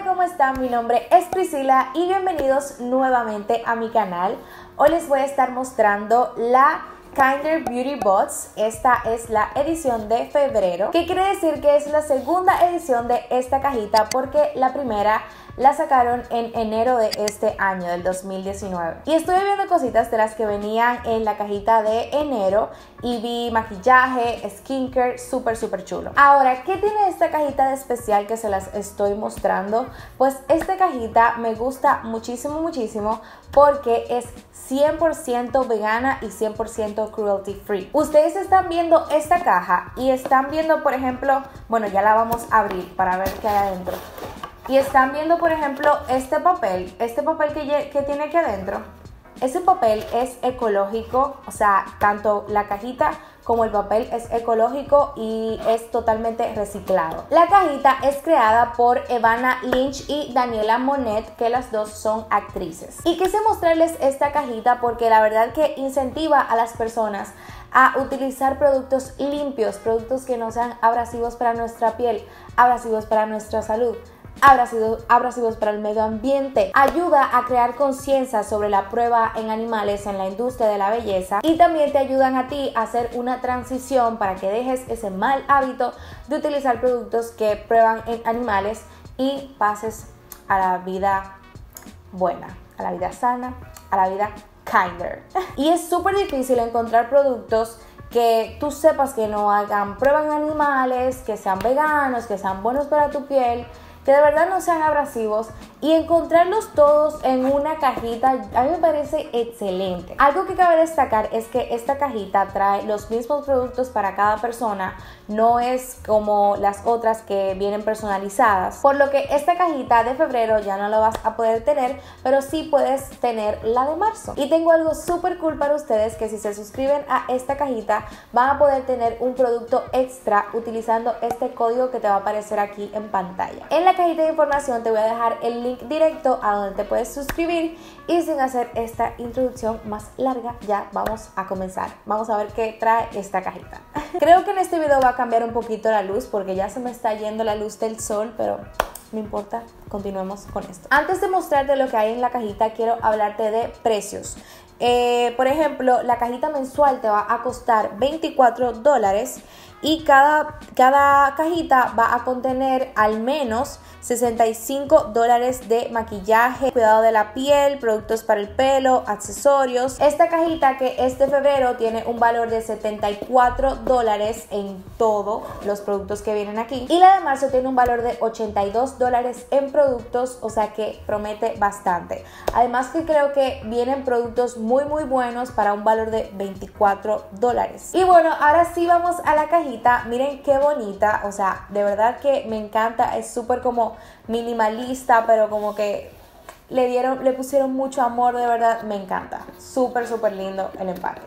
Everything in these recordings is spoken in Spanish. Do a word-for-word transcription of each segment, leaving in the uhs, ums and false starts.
¿cómo están? Mi nombre es Priscila y bienvenidos nuevamente a mi canal. Hoy les voy a estar mostrando la Kinder Beauty Box. Esta es la edición de febrero, que quiere decir que es la segunda edición de esta cajita porque la primera la sacaron en enero de este año, del dos mil diecinueve. Y estuve viendo cositas de las que venían en la cajita de enero y vi maquillaje, skincare, súper súper chulo. Ahora, ¿qué tiene esta cajita de especial que se las estoy mostrando? Pues esta cajita me gusta muchísimo, muchísimo porque es cien por ciento vegana y cien por ciento cruelty free. Ustedes están viendo esta caja y están viendo, por ejemplo, bueno, ya la vamos a abrir para ver qué hay adentro. Y están viendo, por ejemplo, este papel, este papel que, que tiene aquí adentro. Ese papel es ecológico, o sea, tanto la cajita como el papel es ecológico y es totalmente reciclado. La cajita es creada por Evanna Lynch y Daniela Monet, que las dos son actrices. Y quise mostrarles esta cajita porque la verdad que incentiva a las personas a utilizar productos limpios, productos que no sean abrasivos para nuestra piel, abrasivos para nuestra salud, Abrasivos, abrasivos para el medio ambiente. Ayuda a crear conciencia sobre la prueba en animales en la industria de la belleza y también te ayudan a ti a hacer una transición para que dejes ese mal hábito de utilizar productos que prueban en animales y pases a la vida buena, a la vida sana, a la vida kinder. Y es súper difícil encontrar productos que tú sepas que no hagan prueba en animales, que sean veganos, que sean buenos para tu piel, que de verdad no sean abrasivos, y encontrarlos todos en una cajita a mí me parece excelente. Algo que cabe destacar es que esta cajita trae los mismos productos para cada persona, no es como las otras que vienen personalizadas, por lo que esta cajita de febrero ya no la vas a poder tener, pero sí puedes tener la de marzo. Y tengo algo súper cool para ustedes, que si se suscriben a esta cajita van a poder tener un producto extra utilizando este código que te va a aparecer aquí en pantalla. En la cajita de información te voy a dejar el link directo a donde te puedes suscribir, y sin hacer esta introducción más larga ya vamos a comenzar. Vamos a ver qué trae esta cajita. Creo que en este video va a cambiar un poquito la luz porque ya se me está yendo la luz del sol, pero no importa, continuemos con esto. Antes de mostrarte lo que hay en la cajita, quiero hablarte de precios. Eh, por ejemplo, la cajita mensual te va a costar veinticuatro dólares y cada, cada cajita va a contener al menos sesenta y cinco dólares de maquillaje, cuidado de la piel, productos para el pelo, accesorios. Esta cajita, que es de febrero, tiene un valor de setenta y cuatro dólares en todos los productos que vienen aquí, y la de marzo tiene un valor de ochenta y dos dólares en productos, o sea que promete bastante. Además que creo que vienen productos muy muy buenos para un valor de veinticuatro dólares. Y bueno, ahora sí vamos a la cajita. Miren qué bonita, o sea, de verdad que me encanta, es súper como minimalista, pero como que le dieron, le pusieron mucho amor, de verdad, me encanta. Súper, súper lindo el empaque.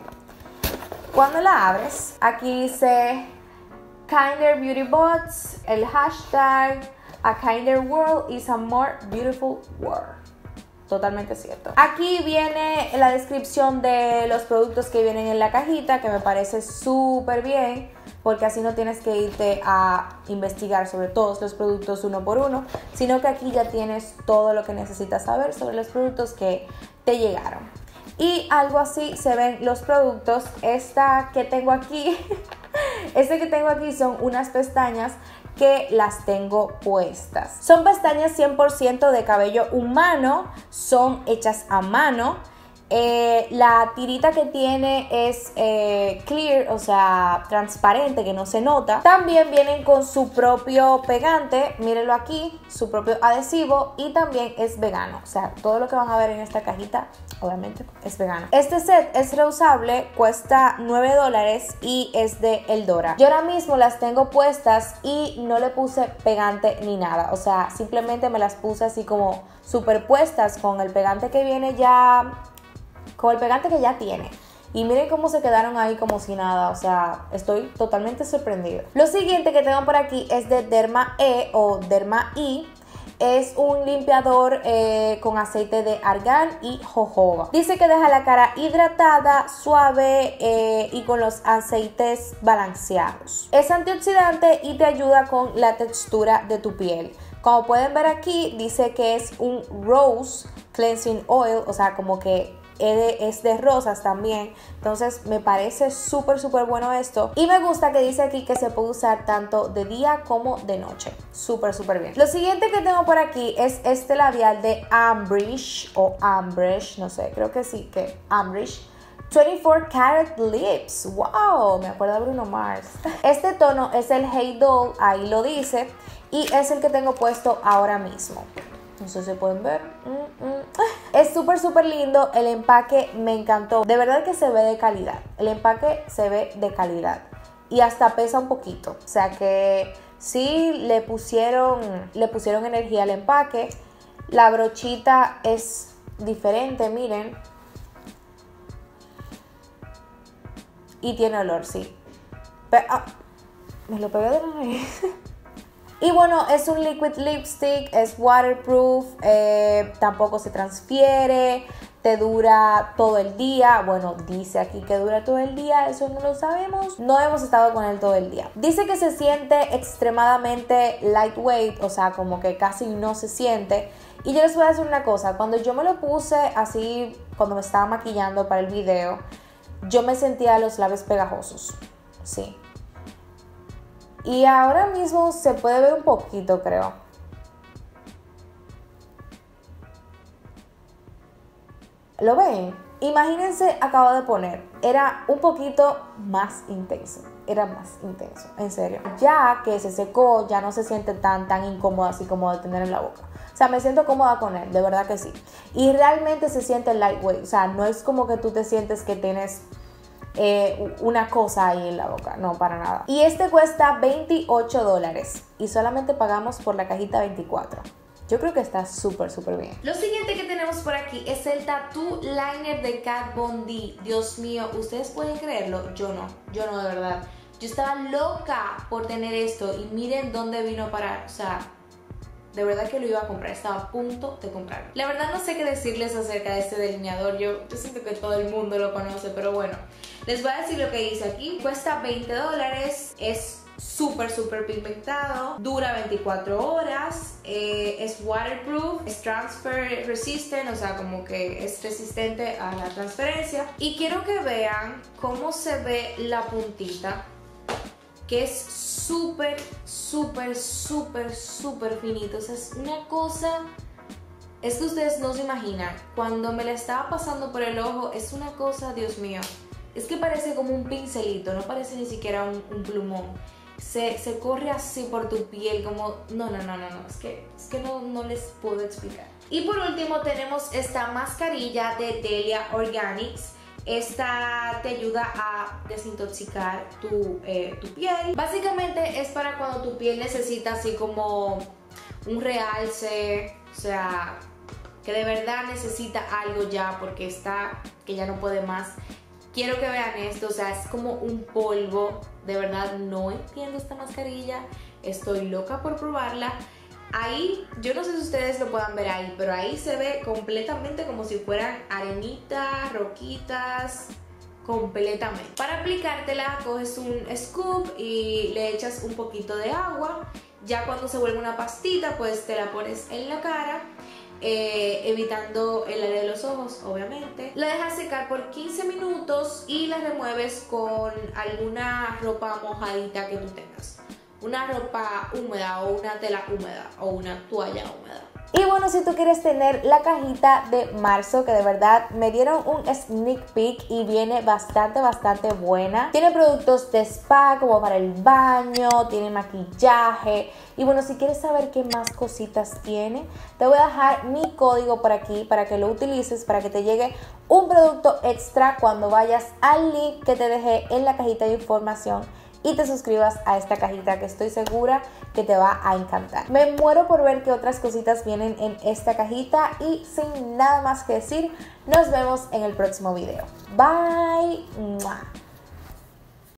Cuando la abres, aquí dice Kinder Beauty Box, el hashtag A Kinder World is a more beautiful world. Totalmente cierto. Aquí viene la descripción de los productos que vienen en la cajita, que me parece súper bien, porque así no tienes que irte a investigar sobre todos los productos uno por uno, sino que aquí ya tienes todo lo que necesitas saber sobre los productos que te llegaron. Y algo así se ven los productos. Esta que tengo aquí, este que tengo aquí son unas pestañas que las tengo puestas. Son pestañas cien por ciento de cabello humano, son hechas a mano. Eh, la tirita que tiene es eh, clear, o sea, transparente, que no se nota. También vienen con su propio pegante, mírenlo aquí, su propio adhesivo, y también es vegano. O sea, todo lo que van a ver en esta cajita obviamente es vegano. Este set es reusable, cuesta nueve dólares y es de Eldora. Yo ahora mismo las tengo puestas y no le puse pegante ni nada, o sea, simplemente me las puse así como superpuestas con el pegante que viene ya, con el pegante que ya tiene. Y miren cómo se quedaron ahí como si nada, o sea, estoy totalmente sorprendida. Lo siguiente que tengo por aquí es de Derma E o Derma E. Es un limpiador eh, con aceite de argán y jojoba. Dice que deja la cara hidratada, suave eh, y con los aceites balanceados. Es antioxidante y te ayuda con la textura de tu piel. Como pueden ver aquí, dice que es un Rose Cleansing Oil, o sea, como que es de rosas también. Entonces me parece súper súper bueno esto. Y me gusta que dice aquí que se puede usar tanto de día como de noche. Súper súper bien. Lo siguiente que tengo por aquí es este labial de Ambridge o Ambridge, no sé, creo que sí, que Ambridge. veinticuatro Karat Lips. Wow, me acuerdo de Bruno Mars. Este tono es el Hey Doll, ahí lo dice, y es el que tengo puesto ahora mismo. No sé si pueden ver. Mm, mm. Es súper súper lindo. El empaque me encantó. De verdad que se ve de calidad. El empaque se ve de calidad. Y hasta pesa un poquito. O sea que sí le pusieron, le pusieron energía al empaque. La brochita es diferente, miren. Y tiene olor, sí. Pero, ah, me lo pegué de la nariz. Y bueno, es un liquid lipstick, es waterproof, eh, tampoco se transfiere, te dura todo el día. Bueno, dice aquí que dura todo el día, eso no lo sabemos. No hemos estado con él todo el día. Dice que se siente extremadamente lightweight, o sea, como que casi no se siente. Y yo les voy a decir una cosa, cuando yo me lo puse así, cuando me estaba maquillando para el video, yo me sentía los labios pegajosos, sí. Y ahora mismo se puede ver un poquito, creo. ¿Lo ven? Imagínense, acabo de poner. Era un poquito más intenso. Era más intenso, en serio. Ya que se secó, ya no se siente tan, tan incómoda así como de tener en la boca. O sea, me siento cómoda con él, de verdad que sí. Y realmente se siente lightweight. O sea, no es como que tú te sientes que tienes Eh, una cosa ahí en la boca, no, para nada. Y este cuesta veintiocho dólares y solamente pagamos por la cajita veinticuatro. Yo creo que está súper súper bien. Lo siguiente que tenemos por aquí es el Tattoo Liner de Kat Von D. Dios mío, ¿ustedes pueden creerlo? Yo no, yo no, de verdad. Yo estaba loca por tener esto y miren dónde vino a parar. O sea, de verdad que lo iba a comprar, estaba a punto de comprarlo. La verdad no sé qué decirles acerca de este delineador, yo, yo siento que todo el mundo lo conoce, pero bueno, les voy a decir lo que dice aquí. Cuesta veinte dólares, es súper súper pigmentado, dura veinticuatro horas, eh, es waterproof, es transfer resistant, o sea como que es resistente a la transferencia. Y quiero que vean cómo se ve la puntita, que es súper, súper, súper, súper finito. O sea, es una cosa, es que ustedes no se imaginan. Cuando me la estaba pasando por el ojo, es una cosa, Dios mío, es que parece como un pincelito, no parece ni siquiera un, un plumón. Se, se corre así por tu piel, como, no, no, no, no, no, es que, es que no, no les puedo explicar. Y por último tenemos esta mascarilla de Delia Organics. Esta te ayuda a desintoxicar tu, eh, tu piel. Básicamente es para cuando tu piel necesita así como un realce, o sea, que de verdad necesita algo ya porque está, que ya no puede más. Quiero que vean esto, o sea, es como un polvo. De verdad no entiendo esta mascarilla, estoy loca por probarla. Ahí, yo no sé si ustedes lo puedan ver ahí, pero ahí se ve completamente como si fueran arenitas, roquitas, completamente. Para aplicártela, coges un scoop y le echas un poquito de agua. Ya cuando se vuelve una pastita, pues te la pones en la cara, eh, evitando el área de los ojos, obviamente. La dejas secar por quince minutos y la remueves con alguna ropa mojadita que tú tengas. Una ropa húmeda o una tela húmeda o una toalla húmeda. Y bueno, si tú quieres tener la cajita de marzo, que de verdad me dieron un sneak peek y viene bastante, bastante buena. Tiene productos de spa como para el baño, tiene maquillaje. Y bueno, si quieres saber qué más cositas tiene, te voy a dejar mi código por aquí para que lo utilices, para que te llegue un producto extra cuando vayas al link que te dejé en la cajita de información y te suscribas a esta cajita, que estoy segura que te va a encantar. Me muero por ver qué otras cositas vienen en esta cajita y sin nada más que decir, nos vemos en el próximo video. Bye. ¡Mua!